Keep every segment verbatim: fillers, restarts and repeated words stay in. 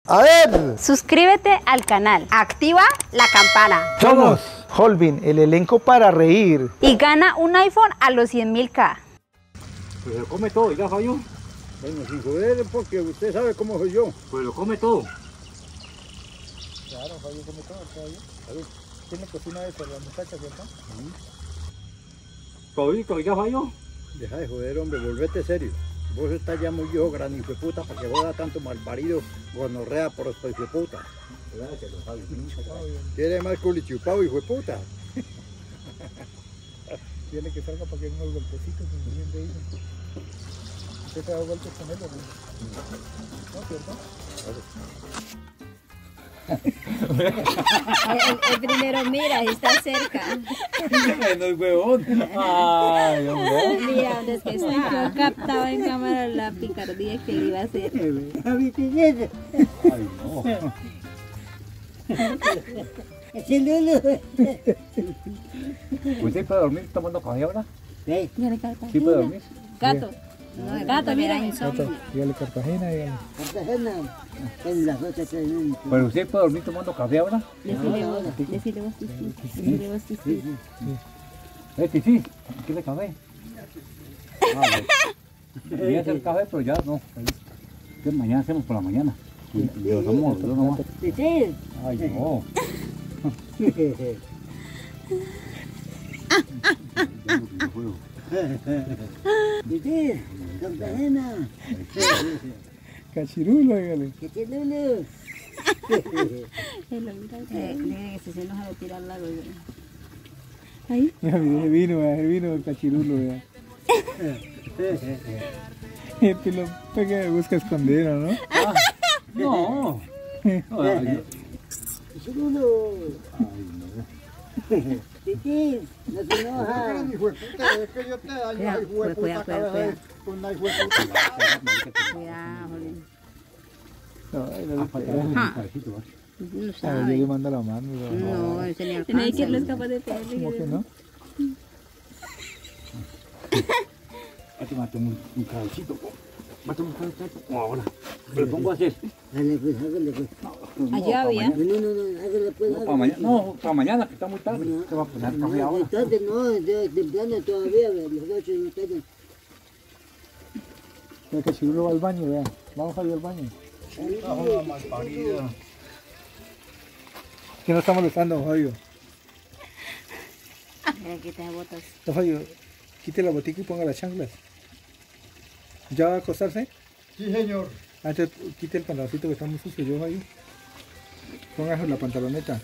A ver. Suscríbete al canal. Activa la campana. Somos Holvin, el elenco para reír. Y gana un iPhone a los cien mil K. Pues lo come todo, ¿ya, Fabio? Bueno, sin joder, porque usted sabe cómo soy yo. Pues lo come todo. Claro, Fabio come todo, Fabio. ¿Quién le cocina eso? Las muchachas, ¿verdad? Todito, ¿ya, Fabio? Deja de joder, hombre, volvete serio. Vos estás ya muy viejo, gran hijo de puta, para que joda tanto malparido, gonorrea por estos hijo de puta. Quiere más culichupado, hijo de puta. Tiene que salga para que unos golpecitos se bien de ellos. ¿Usted se da golpes con él o no? ¿No, cierto? El, el primero mira, está cerca. No es huevón. Ay, hombre. Mira dónde es que está. Yo captaba en cámara la picardía que le iba a hacer. Ay, no. ¿Usted puede dormir tomando café ahora? Sí. ¿Sí puede dormir? Gato. No, gato, mira, insomnio. Dígale Cartagena, dígale. Cartagena, en las ocho treinta. ¿Pero usted puede dormir tomando café ahora? Decile vos, decile vos, decile vos, decile vos. Este sí, ¿quiere café? Ah, bueno. Voy a hacer café, pero ya no. Que mañana hacemos por la mañana. Y lo tomamos, lo nomás. Sí. Ay, no. Sí, Cartagena. Cachirulo, dígale. Cachirulo. Eh, que se enoja de tirar la roya. Ahí. Mira, el vino, el vino del cachirulo, vea. Este lo pega y busca esconder, ¿no? Ah, no. Ay, Cachirulo. no. Titi, no se enoja. Es que yo te daño, hijo de puta, cada vez con la hijo de puta. Cuidado, Jolín. No, no, Ah, para que vean el cabecito, ¿va? No a ver, sabe. yo le mando la mano. No, ese ni alcanza. Tiene que irles capaz de pegarle. ¿Cómo que no? Este me tomó un, un cabecito. Me tomó un cabecito. Como ahora. Me lo pongo a hacer. Dale, pues, hágale, pues. No, Allá para había. mañana. No, no, no, hágale, pues. No, para mañana, no, para mañana, que está muy tarde. Se va a poner café No, ahora. de tarde no, de temprano todavía, las ocho de la tarde. El cachirulo va al baño, vea. Vamos a ir al baño. Puta joda malparida. Que no está molestando, Fabio. Mira que te botas. No, Fabio, quite la botica y ponga las chanclas. ¿Ya va a acostarse? Sí, señor. Ah, entonces quite el pantaloncito que está muy sucio, yo, Fabio. Póngase la pantaloneta.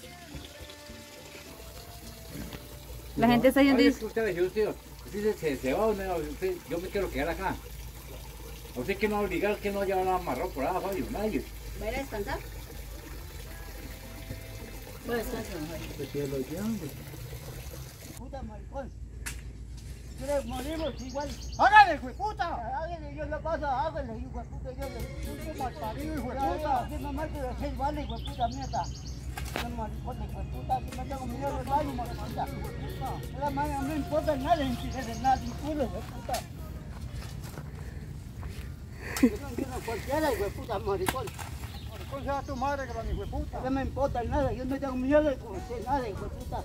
La gente está yendo y Oye, usted, usted, usted se, se va o no, usted, yo me quiero quedar acá. A usted que no obligar que no lleva la amarrado por ahí, Fabio, nadie. ¿va a ir a descansar? Voy a descansar, Fabio. Puta maricón. ¿Quieres morimos igual? ¡Hágale, hijo de puta! Hágale, yo lo paso, hágale, hijo de puta, yo le... ¡Qué malparido, hijo de Puta, puta! ¿qué mamá te lo seis vale, hijo de puta, mierda? Son maricones, hijo de puta, que me tengo miedo del baño, maricona. La mano no importa nada, ni siquiera de nada, ni culo, hijo de puta. Yo no quiero cualquiera, hijo de puta, maricón. ¿Cómo se llama tu madre, gran hijo de puta? No me importa nada, yo no tengo miedo de conocer nada, hijo de puta.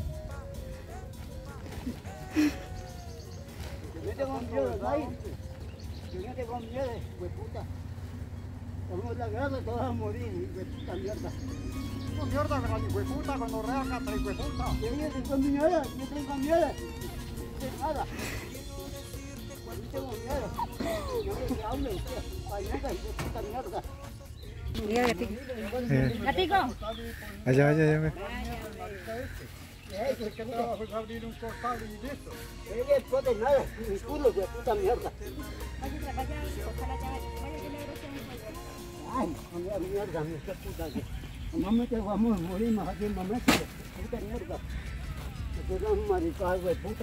Yo no tengo miedo del baile. Yo no tengo miedo, hijo de puta. Como la guerra te vas a morir, hijo de puta mierda. ¡Qué mierda, gran hijo de puta! Gonorrea, catra, hijo de puta. Yo no tengo miedo, yo tengo miedo. No sé nada. Yo tengo miedo. Yo no te hablo, usted. Pañada, hijo de puta mierda. Mira, gatito. Eh, Gatito. allá, allá, allá. ve. Es que te vas a abrir un costal y listo. Yo no importa nada, mi culo, hijo de puta mierda. Ay, mira mierda, mi hijo de puta. Mamá te vamos a morir más aquí, mamá, hijo de puta mierda. Que te dan maricón, hijo de puta.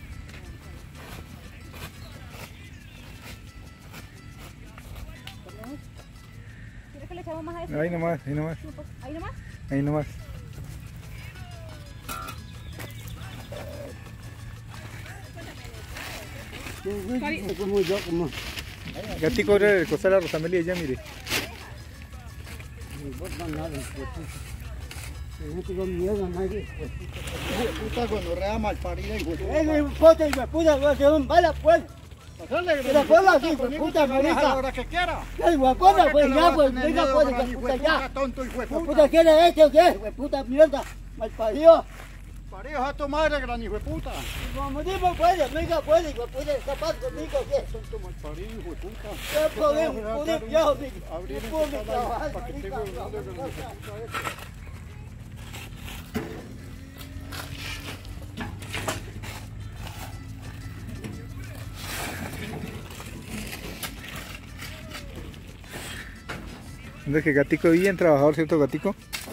¿Quieres que le echamos más a eso? Ahí nomás, ahí nomás, ¿Ahí nomás? ahí nomás. Como yo, como... Gatico, ahora el costal a Rosamelia ya, mire. vos no nada, hijo puta. No tengo miedo a nadie, hijo puta. Puta gonorrea malparida, hijo de puta. ¡Eh, hijo puta, hijo puta! ¡Va a ser un bala, pues! Pasarle, ¡Que la ponga así, hijo conmigo puta, se maneja marica! a la hora que quiera. ¡Eh, hijo puta, Ahora pues que le ya, vas a pues! tener ¡Venga, miedo, pues, gran hijo hijo de puta, ya! puta, tonto, hijo de ¿Hijo puta. puta quiere este o qué? ¡Hijo puta, mierda! ¡Malparido! Parejo a tu madre, gran hijo de puta. Como digo, puede, venga, puede, hijo puta, escapar conmigo, ¿qué? Tonto malparido, hijo de puta. ¿Qué podemos, podemos, ya, amigo? Abrir ¿Qué un podemos canal trabajar, para que marica? tenga un nombre, gran hijo de puta. ¿Ves que gatico bien trabajador, cierto gatico?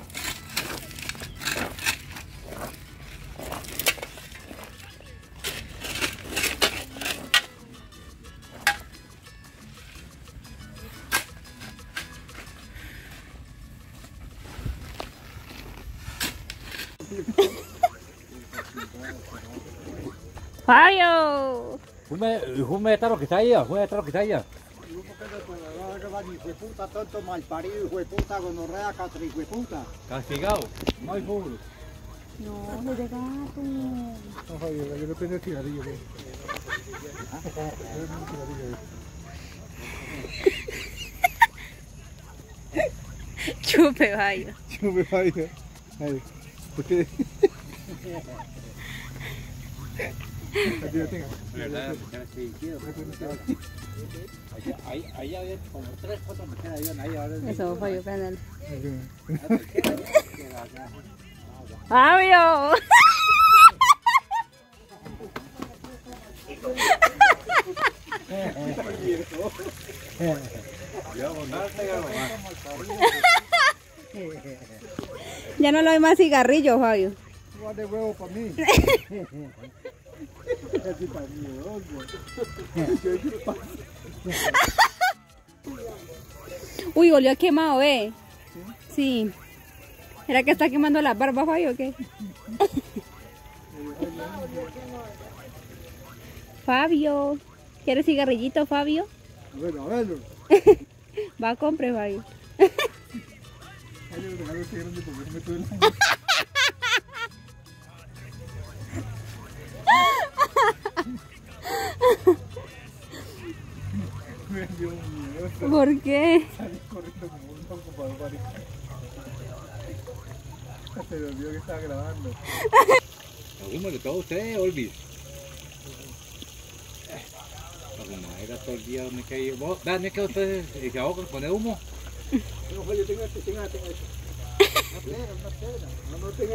Fabio. Fume, fume está lo que está ahí, fume está lo que está ahí. Hijo de puta, tonto malparido, hijo de puta, gonorrea, catra, hijo de puta. Castigado, no hay fútbol. No, no de gato. No, Fabio, yo no prendo el cigarrillo, güey. Yo no prendo el cigarrillo, güey. Chupe, Fabio. Chupe, Fabio. Ay, usted. Aquí lo tengo. ¿Verdad? Ahí, ahí había como tres, cuatro mujeres ahí, ahí. Eso, Fabio, canal. Aquí. Fabio. Ya no le doy más cigarrillo, Fabio. Guarda de huevo para mí. Uy, volvió quemado, ¿eh? Sí. ¿Era que está quemando la barba, Fabio, o qué? Fabio. ¿Quieres cigarrillito, Fabio? Bueno, a verlo. Va a comprar, Fabio. Ay, yo le regalo ese grande porque no me tuve la... Me dio miedo. ¿Por qué? Salí corriendo como un loco para el barrio. Se me olvidó que estaba grabando. Lo mismo de todo usted, Olvis. La era todo el día donde que yo. Vos, vean, que usted se ahoga con el humo. No, yo tengo este, tengo, tengo este. Una piedra, una piedra. No, no tengo.